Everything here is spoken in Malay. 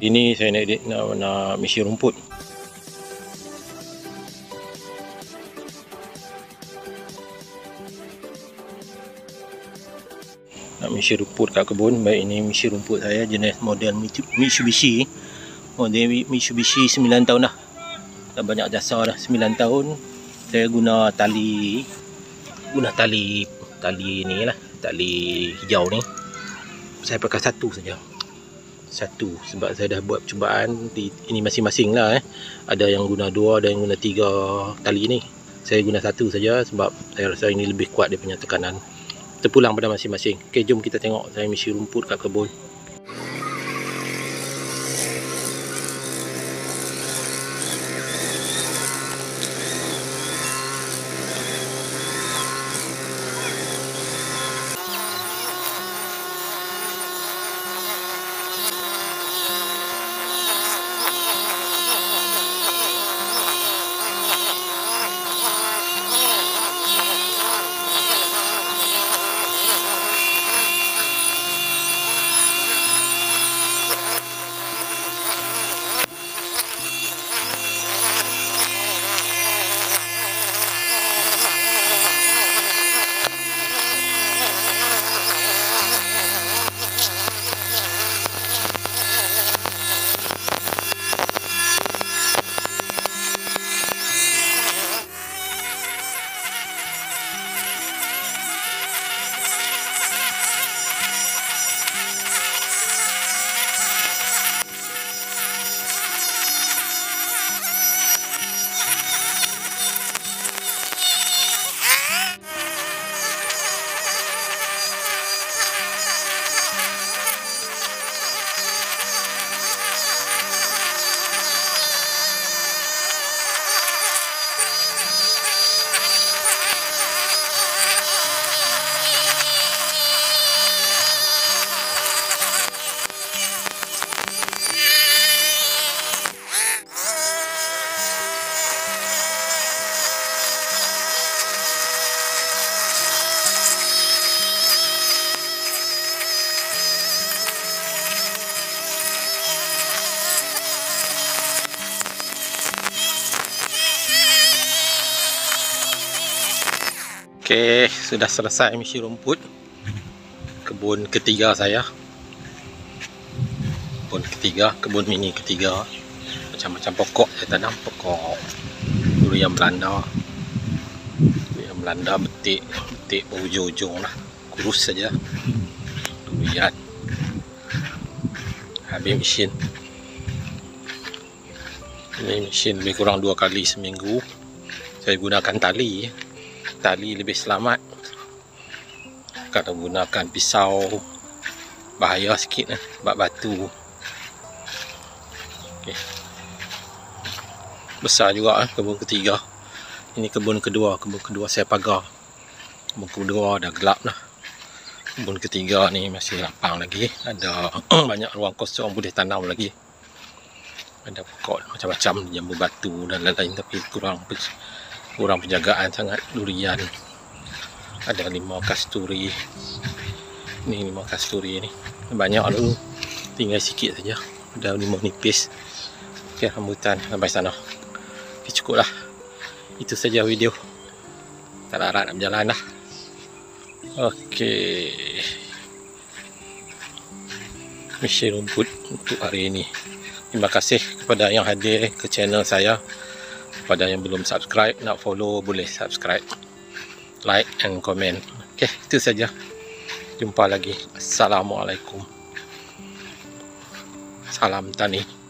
Ini saya nak mesin rumput. Nak mesin rumput kat kebun. Baik, ini mesin rumput saya jenis model Mitsubishi. Model Mitsubishi 9 tahun dah. Dah banyak jasa dah, 9 tahun. Saya guna tali ni lah, tali hijau ni. Saya pakai satu saja. Satu sebab saya dah buat percubaan ini masing-masing lah Ada yang guna 2, ada yang guna 3 tali ni. Saya guna satu saja sebab saya rasa ini lebih kuat dia punya tekanan. Terpulang pada masing-masing. Okey, jom kita tengok saya mesin rumput kat kebun. Okey, sudah selesai mesin rumput kebun ketiga saya. Kebun mini ketiga. Macam-macam pokok saya tanam, pokok durian Belanda. Durian Belanda betik berhujung-hujung lah. Kurus saja. Durian. Habis mesin. Ini mesin lebih kurang 2 kali seminggu. Saya gunakan tali lebih selamat. Kalau gunakan pisau bahaya sikit sebab batu. Okey. Besar juga kebun ketiga. Ini kebun kedua saya pagar. Kebun kedua dah gelap lah. Kebun ketiga ni masih lapang lagi. Ada banyak ruang kosong boleh tanam lagi. Ada pokok macam-macam, jambu batu dan lain-lain, tapi kurang penjagaan sangat. Durian, ada limau kasturi. Ni limau kasturi ni banyak dulu, tinggal sikit saja. Ada limau nipis. Okey, rambutan sampai sana. Okey, cukup lah. Itu saja video. Tak larat nak berjalan dah. Okey, mesin rumput untuk hari ini. Terima kasih kepada yang hadir ke channel saya. Kepada yang belum subscribe, nak follow boleh subscribe, like and comment. Okey, itu saja. Jumpa lagi. Assalamualaikum. Salam tani.